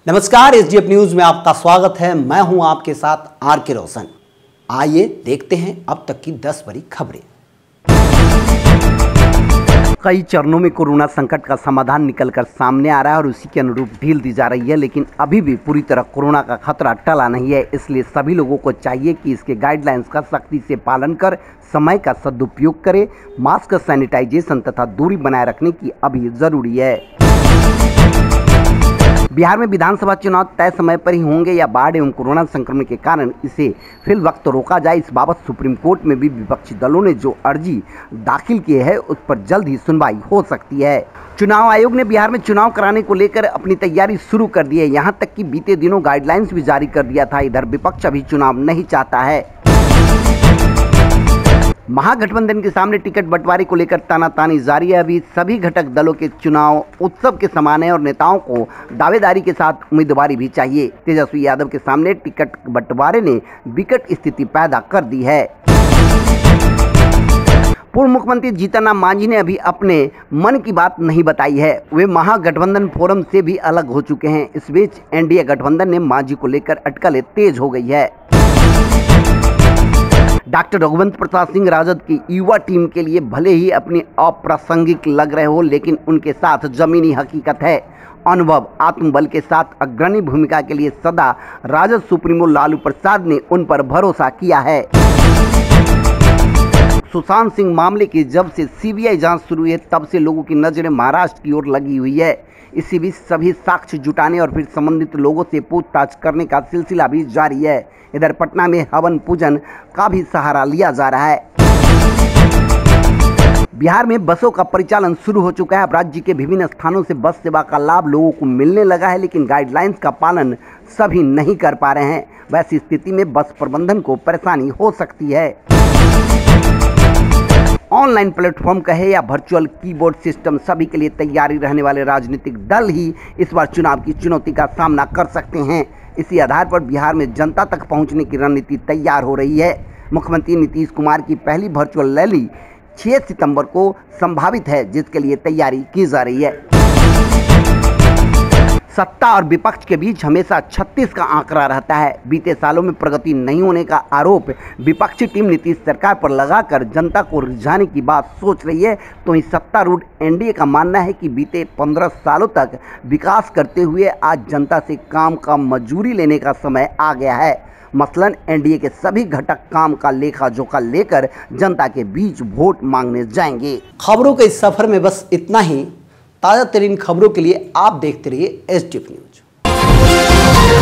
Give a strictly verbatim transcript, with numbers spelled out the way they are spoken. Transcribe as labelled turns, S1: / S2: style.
S1: नमस्कार, SDF news में आपका स्वागत है। मैं हूं आपके साथ आर के रोशन। आइए देखते हैं अब तक की दस बड़ी खबरें। कई चरणों में कोरोना संकट का समाधान निकलकर सामने आ रहा है और उसी के अनुरूप ढील दी जा रही है, लेकिन अभी भी पूरी तरह कोरोना का खतरा टला नहीं है। इसलिए सभी लोगों को चाहिए कि इसके गाइडलाइंस का सख्ती से पालन कर समय का सदुपयोग करें। मास्क, सैनिटाइजेशन तथा दूरी बनाए रखने की अभी जरूरी है। बिहार में विधानसभा चुनाव तय समय पर ही होंगे या बाढ़ एवं कोरोना संक्रमण के कारण इसे फिल वक्त रोका जाए, इस बाबत सुप्रीम कोर्ट में भी विपक्षी दलों ने जो अर्जी दाखिल की है उस पर जल्द ही सुनवाई हो सकती है। चुनाव आयोग ने बिहार में चुनाव कराने को लेकर अपनी तैयारी शुरू कर दी है। यहां तक कि बीते दिनों गाइडलाइंस भी जारी कर दिया था। इधर विपक्ष अभी चुनाव नहीं चाहता है। महागठबंधन के सामने टिकट बंटवारे को लेकर तानातानी जारी है। अभी सभी घटक दलों के चुनाव उत्सव के समान है और नेताओं को दावेदारी के साथ उम्मीदवारी भी चाहिए। तेजस्वी यादव के सामने टिकट बंटवारे ने विकट स्थिति पैदा कर दी है। पूर्व मुख्यमंत्री जीतन राम मांझी ने अभी अपने मन की बात नहीं बताई है। वे महागठबंधन फोरम से भी अलग हो चुके हैं। इस बीच एनडीए गठबंधन ने मांझी को लेकर अटकलें तेज हो गई है। डॉक्टर रघुवंश प्रसाद सिंह राजद की युवा टीम के लिए भले ही अपनी अप्रासंगिक लग रहे हो, लेकिन उनके साथ जमीनी हकीकत है। अनुभव, आत्मबल के साथ अग्रणी भूमिका के लिए सदा राजद सुप्रीमो लालू प्रसाद ने उन पर भरोसा किया है। सुशांत सिंह मामले की जब से सीबीआई जांच शुरू है तब से लोगों की नजरें महाराष्ट्र की ओर लगी हुई है। इसी बीच सभी साक्ष्य जुटाने और फिर संबंधित लोगों से पूछताछ करने का सिलसिला भी जारी है। इधर पटना में हवन पूजन का भी सहारा लिया जा रहा है। बिहार में बसों का परिचालन शुरू हो चुका है। अब राज्य के विभिन्न स्थानों से बस सेवा का लाभ लोगों को मिलने लगा है, लेकिन गाइडलाइंस का पालन सभी नहीं कर पा रहे हैं। वैसी स्थिति में बस प्रबंधन को परेशानी हो सकती है। ऑनलाइन प्लेटफॉर्म कहे या वर्चुअल कीबोर्ड सिस्टम, सभी के लिए तैयारी रहने वाले राजनीतिक दल ही इस बार चुनाव की चुनौती का सामना कर सकते हैं। इसी आधार पर बिहार में जनता तक पहुंचने की रणनीति तैयार हो रही है। मुख्यमंत्री नीतीश कुमार की पहली वर्चुअल रैली छह सितंबर को संभावित है, जिसके लिए तैयारी की जा रही है। सत्ता और विपक्ष के बीच हमेशा छत्तीस का आंकड़ा रहता है। बीते सालों में प्रगति नहीं होने का आरोप विपक्षी टीम नीतीश सरकार पर लगाकर जनता को रिझाने की बात सोच रही है। तो इस सत्तारूढ़ एनडीए का मानना है कि बीते पंद्रह सालों तक विकास करते हुए आज जनता से काम का मजूरी लेने का समय आ गया है। मसलन एनडीए के सभी घटक काम का लेखा जोखा लेकर जनता के बीच वोट मांगने जाएंगे। खबरों के इस सफर में बस इतना ही। ताज़ा तरीन खबरों के लिए आप देखते रहिए एसडीएफ न्यूज।